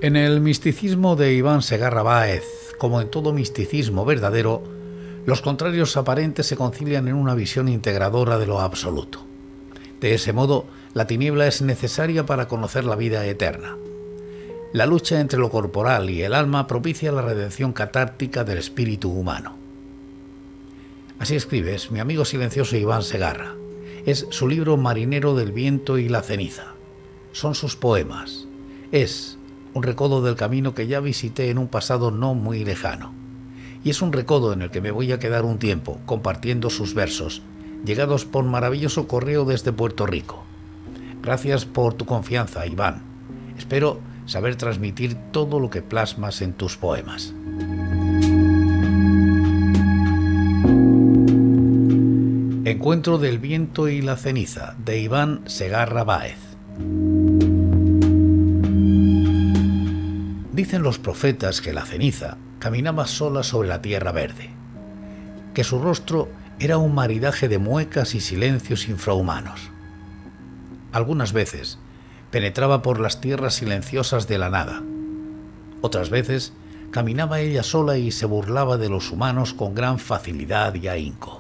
En el misticismo de Iván Segarra Báez, como en todo misticismo verdadero, los contrarios aparentes se concilian en una visión integradora de lo absoluto. De ese modo, la tiniebla es necesaria para conocer la vida eterna. La lucha entre lo corporal y el alma propicia la redención catártica del espíritu humano. Así escribes, mi amigo silencioso Iván Segarra. Es su libro Marinero del viento y la ceniza. Son sus poemas. Es un recodo del camino que ya visité en un pasado no muy lejano. Y es un recodo en el que me voy a quedar un tiempo, compartiendo sus versos, llegados por maravilloso correo desde Puerto Rico. Gracias por tu confianza, Iván. Espero saber transmitir todo lo que plasmas en tus poemas. Encuentro del viento y la ceniza, de Iván Segarra Báez. Dicen los profetas que la ceniza caminaba sola sobre la tierra verde, que su rostro era un maridaje de muecas y silencios infrahumanos. Algunas veces penetraba por las tierras silenciosas de la nada. Otras veces caminaba ella sola y se burlaba de los humanos con gran facilidad y ahínco.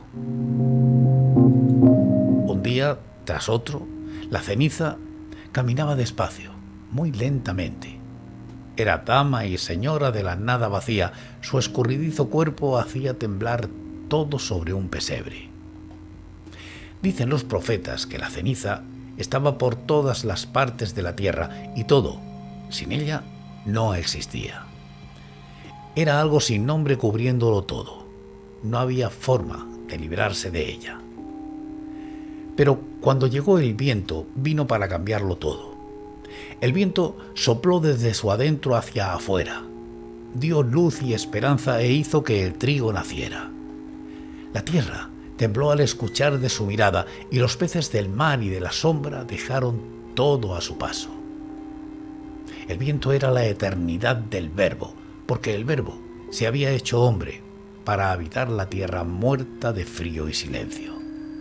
Un día tras otro, la ceniza caminaba despacio, muy lentamente. Era dama y señora de la nada vacía, su escurridizo cuerpo hacía temblar todo sobre un pesebre. Dicen los profetas que la ceniza estaba por todas las partes de la tierra y todo, sin ella, no existía. Era algo sin nombre cubriéndolo todo. No había forma de librarse de ella. Pero cuando llegó el viento, vino para cambiarlo todo. El viento sopló desde su adentro hacia afuera, dio luz y esperanza e hizo que el trigo naciera. La tierra tembló al escuchar de su mirada y los peces del mar y de la sombra dejaron todo a su paso. El viento era la eternidad del Verbo, porque el Verbo se había hecho hombre para habitar la tierra muerta de frío y silencio.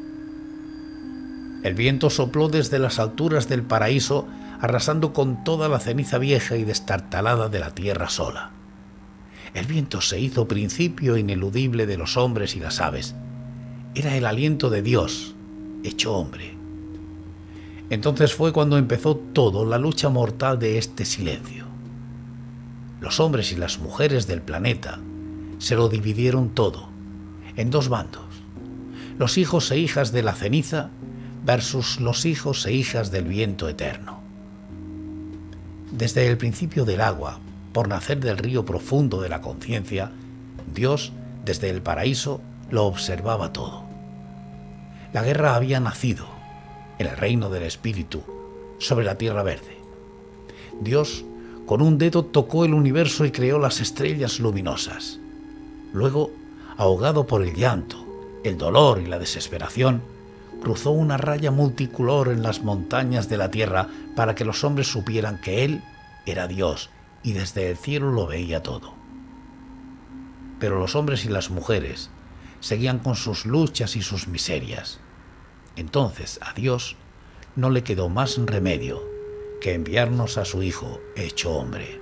El viento sopló desde las alturas del paraíso, arrasando con toda la ceniza vieja y destartalada de la tierra sola. El viento se hizo principio ineludible de los hombres y las aves. Era el aliento de Dios, hecho hombre. Entonces fue cuando empezó todo la lucha mortal de este silencio. Los hombres y las mujeres del planeta se lo dividieron todo en dos bandos: los hijos e hijas de la ceniza versus los hijos e hijas del viento eterno. Desde el principio del agua, por nacer del río profundo de la conciencia, Dios, desde el paraíso, lo observaba todo. La guerra había nacido, en el reino del espíritu, sobre la tierra verde. Dios, con un dedo, tocó el universo y creó las estrellas luminosas. Luego, ahogado por el llanto, el dolor y la desesperación, cruzó una raya multicolor en las montañas de la tierra para que los hombres supieran que Él era Dios y desde el cielo lo veía todo. Pero los hombres y las mujeres seguían con sus luchas y sus miserias. Entonces a Dios no le quedó más remedio que enviarnos a su Hijo hecho hombre.